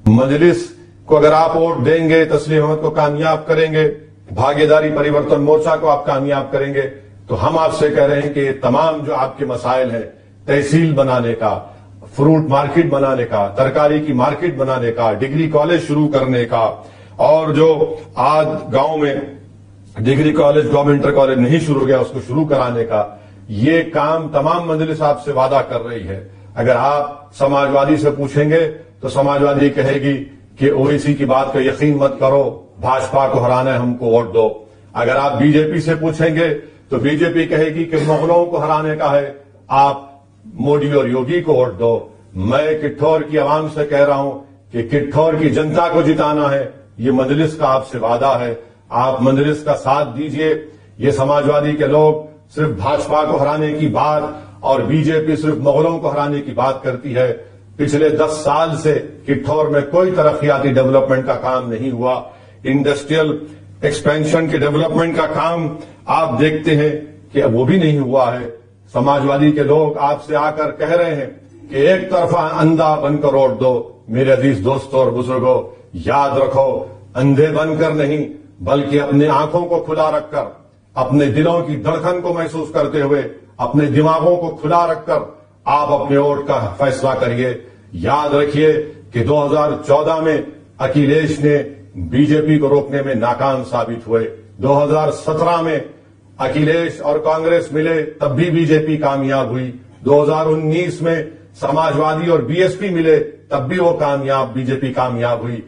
मजलिस को अगर आप वोट देंगे, तस्लीम अहमद को कामयाब करेंगे, भागीदारी परिवर्तन मोर्चा को आप कामयाब करेंगे, तो हम आपसे कह रहे हैं कि ये तमाम जो आपके मसाइल हैं, तहसील बनाने का, फ्रूट मार्केट बनाने का, तरकारी की मार्केट बनाने का, डिग्री कॉलेज शुरू करने का, और जो आज गांव में degree college, government inter college नहीं शुरू किया, उसको शुरू कराने का, ये काम तमाम मजलिस आपसे वादा कर रही है। अगर आप समाजवादी से पूछेंगे तो समाजवादी कहेगी कि ओवैसी की बात का यकीन मत करो, भाजपा को हराना है, हमको वोट दो। अगर आप बीजेपी से पूछेंगे तो बीजेपी कहेगी कि मुगलों को हराने का है, आप मोदी और योगी को वोट दो। मैं किठौर की आवाम से कह रहा हूं कि किठौर की जनता को जिताना है, ये मजलिस का आपसे वादा है। आप मजलिस का साथ दीजिए। ये समाजवादी के लोग सिर्फ भाजपा को हराने की बात और बीजेपी सिर्फ मुगलों को हराने की बात करती है। पिछले 10 साल से किठौर में कोई तरक्याती डेवलपमेंट का काम नहीं हुआ। इंडस्ट्रियल एक्सपेंशन के डेवलपमेंट का काम आप देखते हैं कि वो भी नहीं हुआ है। समाजवादी के लोग आपसे आकर कह रहे हैं कि एक तरफा अंधा बनकर वोट दो। मेरे अजीज दोस्तों और बुजुर्गों, याद रखो, अंधे बनकर नहीं बल्कि अपने आंखों को खुला रखकर, अपने दिलों की धड़कन को महसूस करते हुए, अपने दिमागों को खुला रखकर आप अपने वोट का फैसला करिए। याद रखिए कि 2014 में अखिलेश ने बीजेपी को रोकने में नाकाम साबित हुए। 2017 में अखिलेश और कांग्रेस मिले, तब भी बीजेपी कामयाब हुई। 2019 में समाजवादी और बीएसपी मिले, तब भी वो बीजेपी कामयाब हुई।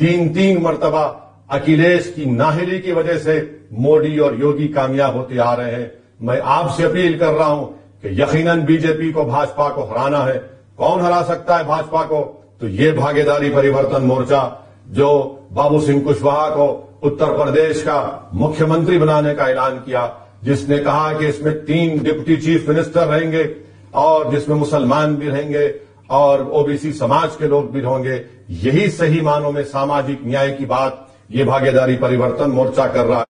3 मरतबा अखिलेश की नाहिली की वजह से मोदी और योगी कामयाब होते आ रहे हैं। मैं आपसे अपील कर रहा हूं कि यकीनन बीजेपी को, भाजपा को हराना है। कौन हरा सकता है भाजपा को? तो ये भागीदारी परिवर्तन मोर्चा जो बाबू सिंह कुशवाहा को उत्तर प्रदेश का मुख्यमंत्री बनाने का ऐलान किया, जिसने कहा कि इसमें 3 डिप्टी चीफ मिनिस्टर रहेंगे और जिसमें मुसलमान भी रहेंगे और ओबीसी समाज के लोग भी होंगे। यही सही मानों में सामाजिक न्याय की बात ये भागीदारी परिवर्तन मोर्चा कर रहा है।